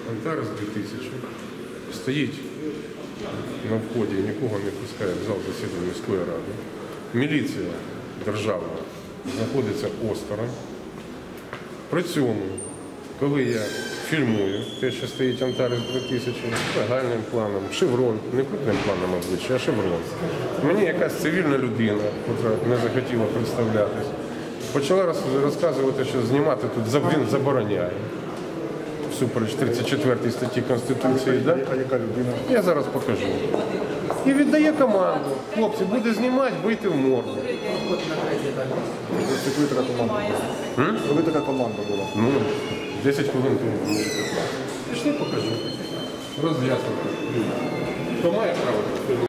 Антарес 2000 стоїть на вході, нікого не пускає в зал засідання міської ради. Міліція державна знаходиться осторонь. При цьому, коли я фільмую те, що стоїть Антарес 2000, загальним планом, шеврон, не крупним планом обличчя, а шеврон. Мені якась цивільна людина, яка не захотіла представлятись, почала розказувати, що знімати тут він забороняє. Всупереч 34 статті Конституції. Да? А яка людина? Я зараз покажу. І віддає команду. Хлопці, буде знімати, бийте в морду. Коли така команда? Коли така команда була? Ну, 10 хвилин тому. Пішли покажу. Роз'яснити. Хто має право?